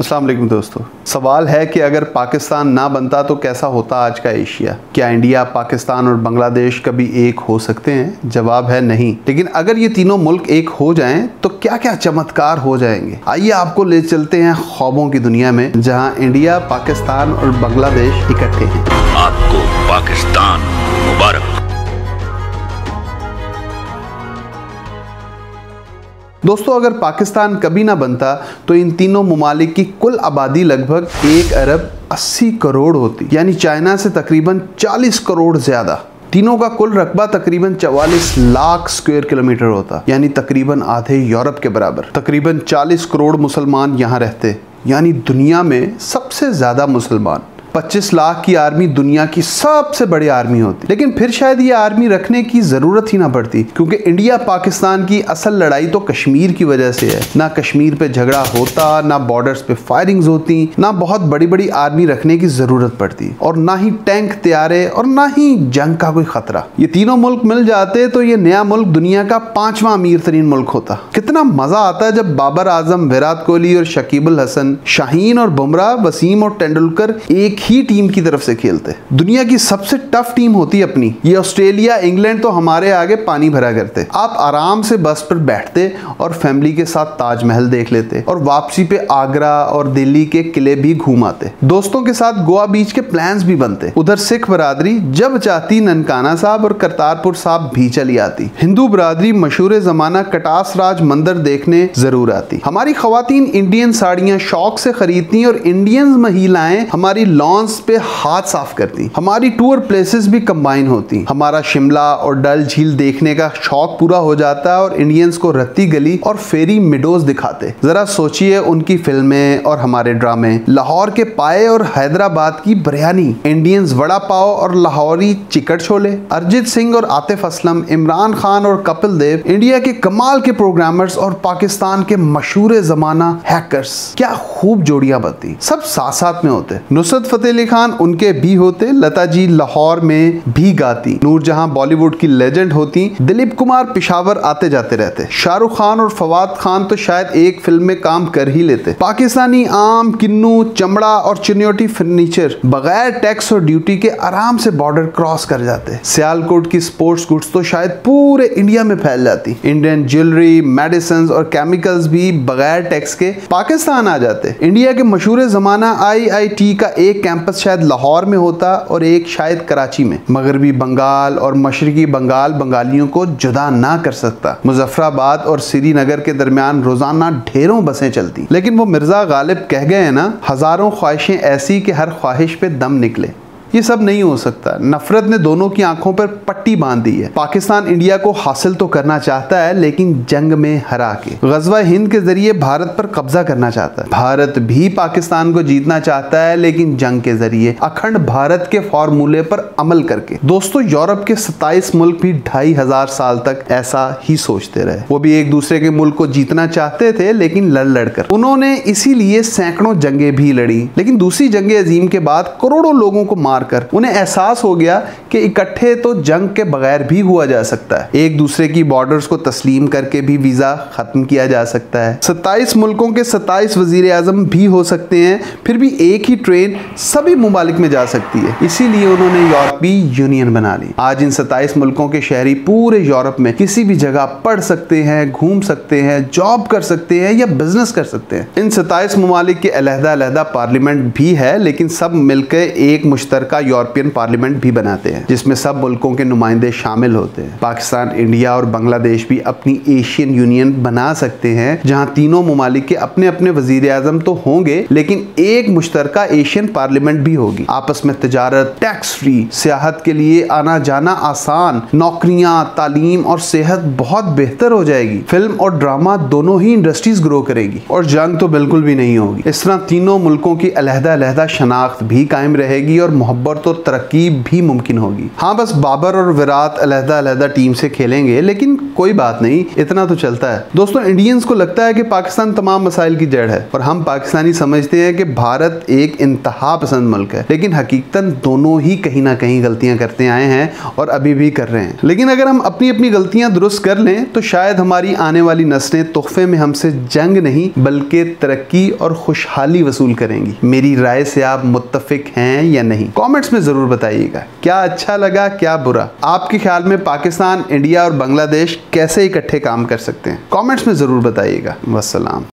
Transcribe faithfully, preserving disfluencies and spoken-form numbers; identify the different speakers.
Speaker 1: अस्सलाम वालेकुम दोस्तों। सवाल है कि अगर पाकिस्तान ना बनता तो कैसा होता आज का एशिया। क्या इंडिया, पाकिस्तान और बांग्लादेश कभी एक हो सकते हैं? जवाब है नहीं। लेकिन अगर ये तीनों मुल्क एक हो जाएं तो क्या क्या चमत्कार हो जाएंगे। आइए आपको ले चलते हैं ख्वाबों की दुनिया में, जहां इंडिया, पाकिस्तान और बांग्लादेश इकट्ठे हैं।
Speaker 2: आपको पाकिस्तान मुबारक।
Speaker 1: दोस्तों, अगर पाकिस्तान कभी ना बनता तो इन तीनों ममालिक की कुल आबादी लगभग एक अरब अस्सी करोड़ होती, यानी चाइना से तकरीबन चालीस करोड़ ज्यादा। तीनों का कुल रकबा तकरीबन चवालीस लाख स्क्वायर किलोमीटर होता, यानी तकरीबन आधे यूरोप के बराबर। तकरीबन चालीस करोड़ मुसलमान यहाँ रहते, यानी दुनिया में सबसे ज्यादा मुसलमान। पच्चीस लाख की आर्मी दुनिया की सबसे बड़ी आर्मी होती, लेकिन फिर शायद ये आर्मी रखने की जरूरत ही ना पड़ती, क्योंकि इंडिया पाकिस्तान की असल लड़ाई तो कश्मीर की वजह से है। ना कश्मीर पे झगड़ा होता, ना बॉर्डर्स पे फायरिंग्स होती, ना बहुत बड़ी बड़ी आर्मी रखने की जरूरत पड़ती, और ना ही टैंक, तैयारे और ना ही जंग का कोई खतरा। ये तीनों मुल्क मिल जाते तो ये नया मुल्क दुनिया का पांचवा अमीर तरीन मुल्क होता। कितना मजा आता है जब बाबर आजम, विराट कोहली और शकीब अल हसन, शाहीन और बुमराह, वसीम और तेंदुलकर एक ही टीम की तरफ से खेलते। दुनिया की सबसे टफ टीम होती अपनी। ये ऑस्ट्रेलिया, इंग्लैंड तो हमारे आगे पानी भरा करते। आप आराम से बस पर बैठते और फैमिली के साथ ताजमहल देख लेते, और वापसी पे आगरा और दिल्ली के किले भी घूम आते। दोस्तों के साथ गोवा बीच के प्लान्स भी बनते। उधर सिख बरादरी जब चाहती ननकाना साहब और करतारपुर साहब भी चली आती। हिंदू बरादरी मशहूर जमाना कटास राज मंदिर देखने जरूर आती। हमारी खवातीन इंडियन साड़ियां शौक से खरीदती और इंडियन महिलाएं हमारी लॉन्स पे हाथ साफ करती। हमारी टूर प्लेसेस भी कंबाइन होती। हमारा शिमला और डल झील देखने का शौक पूरा हो जाता और इंडियंस को रत्ती गली और फेरी मिडोज दिखाते। जरा सोचिए उनकी फिल्में और हमारे ड्रामे। लाहौर के पाए और हैदराबाद की बिरयानी, इंडियंस वड़ा पाव और लाहौरी चिकन छोले, अरिजीत सिंह और आतिफ असलम, इमरान खान और कपिल देव, इंडिया के कमाल के प्रोग्रामर्स और पाकिस्तान के मशहूर जमाना हैकर्स। क्या खूब जोड़ियां बनती, सब साथ साथ में होते। नुसरत फतेह अली खान उनके भी होते, लता जी लाहौर में भी गाती, नूरजहां बॉलीवुड की लेजेंड होती, दिलीप कुमार पिशावर आते जाते रहते, शाहरुख खान और फवाद खान तो शायद एक फिल्म में काम कर ही लेते। पाकिस्तानी आम, किन्नू, चमड़ा और चिन्योटी फर्नीचर बगैर टैक्स और ड्यूटी के आराम से बॉर्डर क्रॉस कर जाते। सियालकोट की स्पोर्ट्स गुड्स तो शायद पूरे इंडिया में फैल जाती। इंडियन ज्वेलरी, मेडिसिन और केमिकल्स भी बगैर टैक्स के पाकिस्तान आ जाते। इंडिया के मशहूर जमाना आई आई टी का एक कैंपस शायद लाहौर में होता और एक शायद कराची में। मगरबी बंगाल और मशरकी बंगाल बंगालियों को जुदा ना कर सकता। मुजफ्फराबाद और श्रीनगर के दरमियान रोजाना ढेरों बसें चलती, लेकिन वो मिर्जा गालिब कह गए हैं ना, हजारों ख्वाहिशें ऐसी कि हर ख्वाहिश पे दम निकले। ये सब नहीं हो सकता। नफरत ने दोनों की आंखों पर पट्टी बांध दी है। पाकिस्तान इंडिया को हासिल तो करना चाहता है, लेकिन जंग में हरा के। गजवा हिंद के जरिए भारत पर कब्जा करना चाहता है। भारत भी पाकिस्तान को जीतना चाहता है, लेकिन जंग के जरिए, अखंड भारत के फॉर्मूले पर अमल करके। दोस्तों, यूरोप के सत्ताईस मुल्क भी ढाई हजार साल तक ऐसा ही सोचते रहे। वो भी एक दूसरे के मुल्क को जीतना चाहते थे, लेकिन लड़ लड़कर। उन्होंने इसीलिए सैकड़ों जंगे भी लड़ी, लेकिन दूसरी जंग अजीम के बाद करोड़ों लोगों को मार कर उन्हें एहसास हो गया कि इकट्ठे तो जंग के बगैर भी हुआ जा सकता है। एक दूसरे की बॉर्डर्स को तस्लीम करके भी वीजा खत्म किया जा सकता है। सत्ताईस मुल्कों के सत्ताईस वजीर आजम भी हो सकते हैं, फिर भी एक ही ट्रेन सभी मुमालिक में जा सकती है। इसीलिए उन्होंने यूरोपीय यूनियन बना ली। आज इन सत्ताईस मुल्कों के शहरी पूरे यूरोप में किसी भी जगह पढ़ सकते हैं, घूम सकते हैं, जॉब कर सकते हैं या बिजनेस कर सकते हैं। इन सत्ताईस मुमालिक के अलहदा अलहदा पार्लियामेंट भी है, लेकिन सब मिलकर एक मुश्तरका यूरोपियन पार्लियामेंट भी बनाते हैं, जिसमें सब मुल्कों के नुमाइंदे शामिल होते हैं। पाकिस्तान, इंडिया और बांग्लादेश भी अपनी एशियन यूनियन बना सकते हैं, जहां तीनों मुमालिक के अपने अपने वजीर आजम तो होंगे, लेकिन एक मुश्तरका एशियन पार्लियामेंट भी होगी। आपस में तिजारत, टैक्स फ्री, सियाहत के लिए आना जाना आसान, नौकरियां, तालीम और सेहत बहुत बेहतर हो जाएगी। फिल्म और ड्रामा दोनों ही इंडस्ट्रीज ग्रो करेगी, और जंग तो बिल्कुल भी नहीं होगी। इस तरह तीनों मुल्कों की अलहदा अलहदा शनाख्त भी कायम रहेगी और मोहब्बत तकब्बर तो तरक्की भी मुमकिन होगी। हाँ, बस बाबर और विराट अलहदा अलहदा टीम से खेलेंगे, लेकिन कोई बात नहीं, इतना तो चलता है। दोस्तों, इंडियंस को लगता है कि पाकिस्तान तमाम मसाइल की जड़ है और हम पाकिस्तानी समझते हैं कि भारत एक इंतहा पसंद मुल्क है, लेकिन हकीकतन दोनों ही कहीं ना कहीं गलतियां करते आए हैं और अभी भी कर रहे हैं। लेकिन अगर हम अपनी अपनी गलतियां दुरुस्त कर लें तो शायद हमारी आने वाली नस्लें तोहफे में हमसे जंग नहीं बल्कि तरक्की और खुशहाली वसूल करेंगी। मेरी राय से आप मुत्तफिक हैं या नहीं? कमेंट्स में जरूर बताइएगा। क्या अच्छा लगा, क्या बुरा? आपके ख्याल में पाकिस्तान, इंडिया और बांग्लादेश कैसे इकट्ठे काम कर सकते हैं? कमेंट्स में जरूर बताइएगा। वस्सलाम।